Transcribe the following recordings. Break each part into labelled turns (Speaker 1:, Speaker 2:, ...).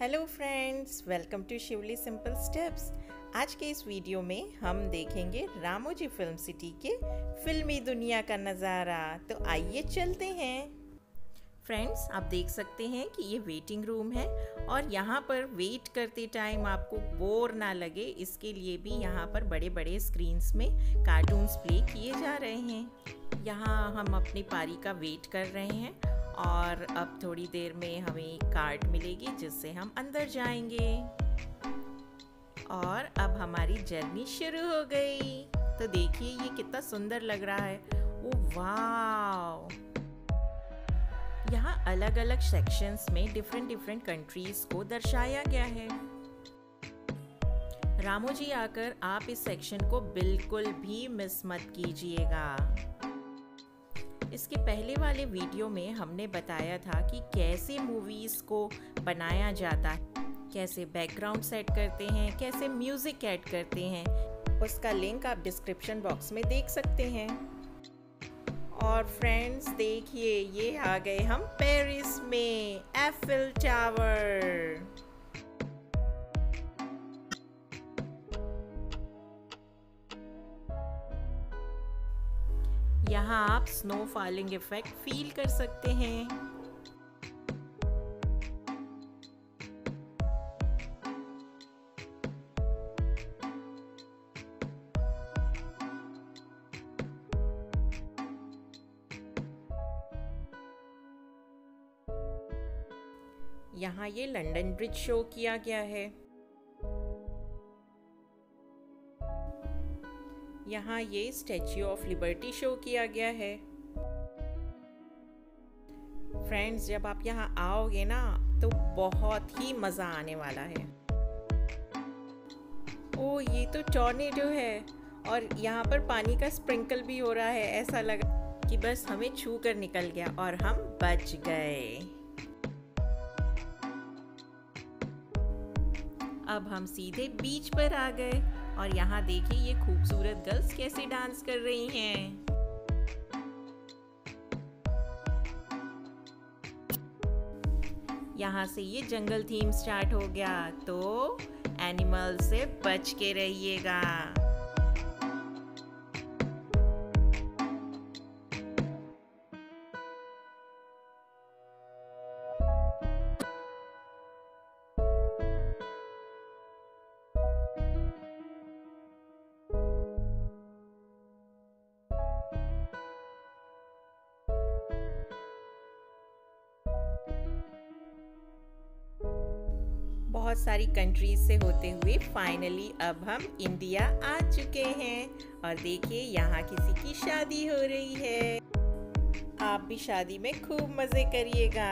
Speaker 1: Hello friends, welcome to Shivali simple steps. आज के इस वीडियो में हम देखेंगे रामोजी फिल्म सिटी के फिल्मी दुनिया का नज़ारा। तो आइए चलते हैं। फ्रेंड्स, आप देख सकते हैं कि ये वेटिंग रूम है और यहाँ पर वेट करते टाइम आपको बोर ना लगे, इसके लिए भी यहाँ पर बड़े बड़े स्क्रीन्स में कार्टून्स प्ले किए जा रहे हैं। यहाँ हम अपनी पारी का वेट कर रहे हैं और अब थोड़ी देर में हमें एक कार्ड मिलेगी जिससे हम अंदर जाएंगे। और अब हमारी जर्नी शुरू हो गई। तो देखिए ये कितना सुंदर लग रहा है। ओह वाव! यहाँ अलग अलग सेक्शंस में डिफरेंट कंट्रीज को दर्शाया गया है। रामोजी आकर आप इस सेक्शन को बिल्कुल भी मिस मत कीजिएगा। इसके पहले वाले वीडियो में हमने बताया था कि कैसे मूवीज़ को बनाया जाता है, कैसे बैकग्राउंड सेट करते हैं, कैसे म्यूज़िक ऐड करते हैं। उसका लिंक आप डिस्क्रिप्शन बॉक्स में देख सकते हैं। और फ्रेंड्स देखिए, ये आ गए हम पेरिस में, एफिल टावर। यहाँ आप स्नो फॉलिंग इफेक्ट फील कर सकते हैं। यहाँ ये लंदन ब्रिज शो किया गया है। यहाँ ये स्टैच्यू ऑफ लिबर्टी शो किया गया है। फ्रेंड्स, जब आप यहाँ आओगे ना तो बहुत ही मज़ा आने वाला है। ओ, ये तो टॉर्नेडो है और यहाँ पर पानी का स्प्रिंकल भी हो रहा है। ऐसा लगा कि बस हमें छू कर निकल गया और हम बच गए। अब हम सीधे बीच पर आ गए और यहाँ देखिए ये खूबसूरत गर्ल्स कैसे डांस कर रही हैं। यहाँ से ये जंगल थीम स्टार्ट हो गया, तो एनिमल से बच के रहिएगा। बहुत सारी कंट्रीज से होते हुए फाइनली अब हम इंडिया आ चुके हैं। और देखिए यहाँ किसी की शादी हो रही है। आप भी शादी में खूब मजे करिएगा।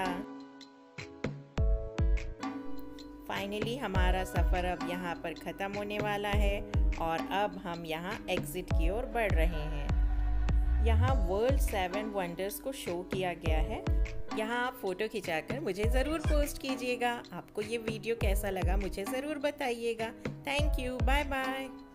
Speaker 1: फाइनली हमारा सफ़र अब यहाँ पर ख़त्म होने वाला है और अब हम यहाँ एग्जिट की ओर बढ़ रहे हैं। यहाँ वर्ल्ड 7 वंडर्स को शो किया गया है। यहाँ आप फ़ोटो खिंचाकर मुझे ज़रूर पोस्ट कीजिएगा। आपको ये वीडियो कैसा लगा मुझे ज़रूर बताइएगा। Thank you, bye bye.